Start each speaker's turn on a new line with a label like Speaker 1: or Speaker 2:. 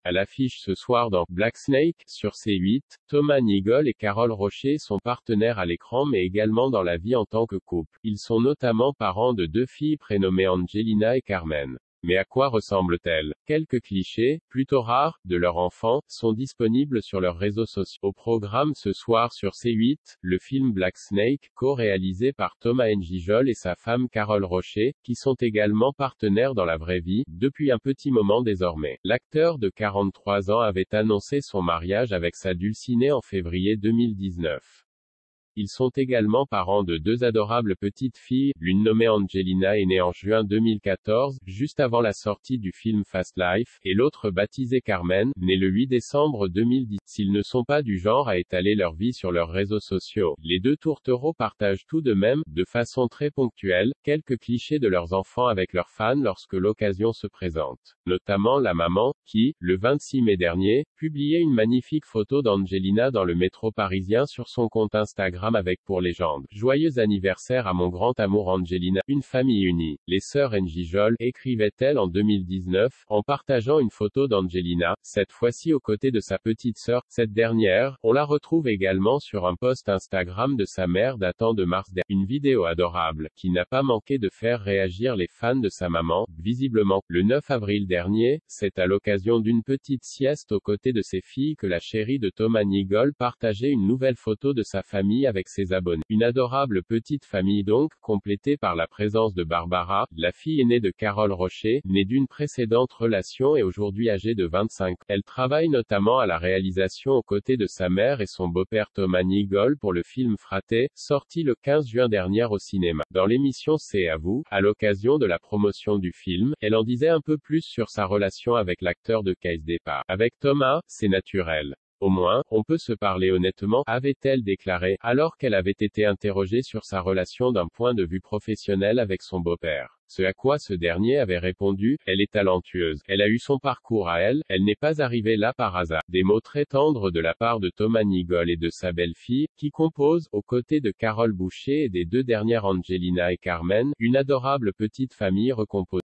Speaker 1: À l'affiche ce soir dans Black Snake, sur C8, Thomas Nigol et Carole Rocher sont partenaires à l'écran mais également dans la vie en tant que couple. Ils sont notamment parents de 2 filles prénommées Angelina et Carmen. Mais à quoi ressemblent-elles? Quelques clichés, plutôt rares, de leur enfant, sont disponibles sur leurs réseaux sociaux. Au programme ce soir sur C8, le film Black Snake, co-réalisé par Thomas Njijol et sa femme Carole Rocher, qui sont également partenaires dans la vraie vie, depuis un petit moment désormais. L'acteur de 43 ans avait annoncé son mariage avec sa dulcinée en février 2019. Ils sont également parents de 2 adorables petites filles, l'une nommée Angelina est née en juin 2014, juste avant la sortie du film Fast Life, et l'autre baptisée Carmen, née le 8 décembre 2010. S'ils ne sont pas du genre à étaler leur vie sur leurs réseaux sociaux, les 2 tourtereaux partagent tout de même, de façon très ponctuelle, quelques clichés de leurs enfants avec leurs fans lorsque l'occasion se présente. Notamment la maman, qui, le 26 mai dernier, publiait une magnifique photo d'Angelina dans le métro parisien sur son compte Instagram avec pour légende: joyeux anniversaire à mon grand amour Angelina, une famille unie. Les sœurs Njijol, écrivait-elle en 2019, en partageant une photo d'Angelina, cette fois-ci aux côtés de sa petite sœur. Cette dernière, on la retrouve également sur un post Instagram de sa mère datant de mars dernier. Une vidéo adorable, qui n'a pas manqué de faire réagir les fans de sa maman, visiblement. Le 9 avril dernier, c'est à l'occasion d'une petite sieste aux côtés de ses filles que la chérie de Thomas Nigol partageait une nouvelle photo de sa famille avec ses abonnés. Une adorable petite famille donc, complétée par la présence de Barbara, la fille aînée de Carole Rocher, née d'une précédente relation et aujourd'hui âgée de 25 ans. Elle travaille notamment à la réalisation aux côtés de sa mère et son beau-père Thomas Nigol pour le film Fraté, sorti le 15 juin dernier au cinéma. Dans l'émission C'est à vous, à l'occasion de la promotion du film, elle en disait un peu plus sur sa relation avec l'acteur de Case Départ. Avec Thomas, c'est naturel. Au moins, on peut se parler honnêtement, avait-elle déclaré, alors qu'elle avait été interrogée sur sa relation d'un point de vue professionnel avec son beau-père. Ce à quoi ce dernier avait répondu: elle est talentueuse, elle a eu son parcours à elle, elle n'est pas arrivée là par hasard. Des mots très tendres de la part de Thomas Nigol et de sa belle-fille, qui compose, aux côtés de Carole Boucher et des 2 dernières Angelina et Carmen, une adorable petite famille recomposée.